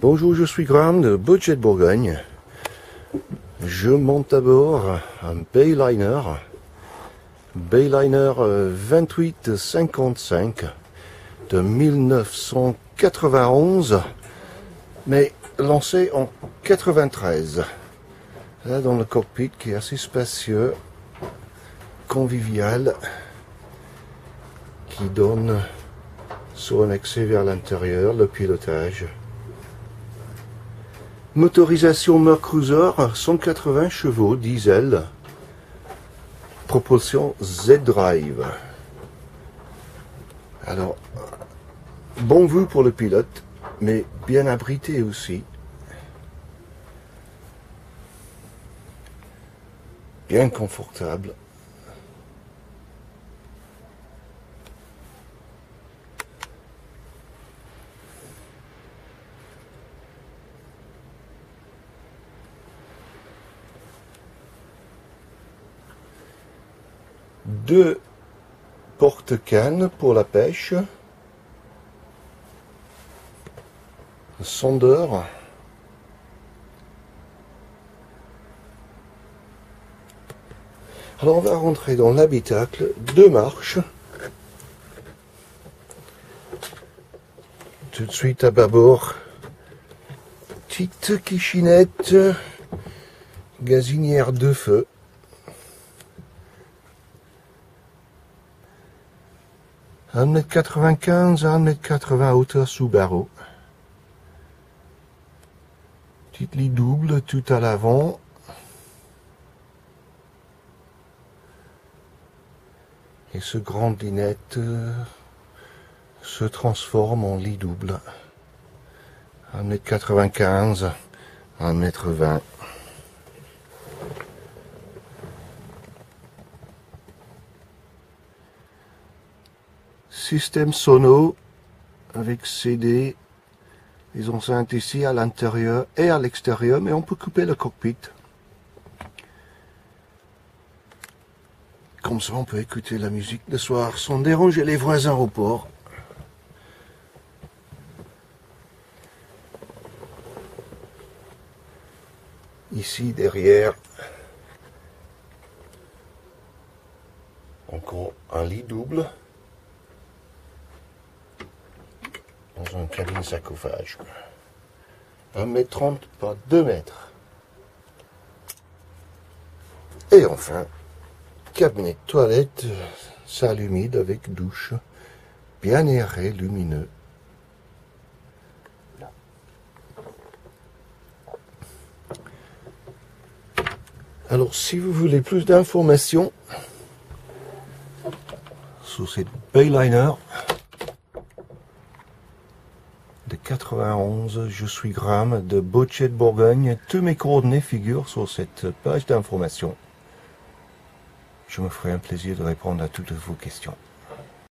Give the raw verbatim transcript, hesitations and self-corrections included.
Bonjour, je suis Graham de Budget Bourgogne. Je monte à bord un Bayliner, Bayliner vingt-huit cinquante-cinq de mille neuf cent quatre-vingt-onze, mais lancé en quatre-vingt-treize. Là, dans le cockpit qui est assez spacieux, convivial, qui donne sur un accès vers l'intérieur, le pilotage. Motorisation Merc Cruiser, cent quatre-vingts chevaux, diesel, propulsion Z-Drive. Alors, bon vue pour le pilote, mais bien abrité aussi. Bien confortable. Deux porte-cannes pour la pêche, le sondeur, alors on va rentrer dans l'habitacle, deux marches, tout de suite à bâbord, petite kitchenette, gazinière de feu. un mètre quatre-vingt-quinze à un mètre quatre-vingts hauteur sous barreau. Petite lit double tout à l'avant. Et ce grand dinette euh, se transforme en lit double. un mètre quatre-vingt-quinze à un mètre vingt. Système sono avec C D, les enceintes ici à l'intérieur et à l'extérieur, mais on peut couper le cockpit. Comme ça on peut écouter la musique le soir sans déranger les voisins au port. Ici derrière, encore un lit double. Dans une cabine sarcophage. un mètre trente par deux mètres. Et enfin, cabinet de toilette, salle humide avec douche, bien aéré, lumineux. Alors, si vous voulez plus d'informations sur cette Bayliner de quatre-vingt-onze, je suis Graham de Budget Bourgogne. Tous mes coordonnées figurent sur cette page d'information. Je me ferai un plaisir de répondre à toutes vos questions.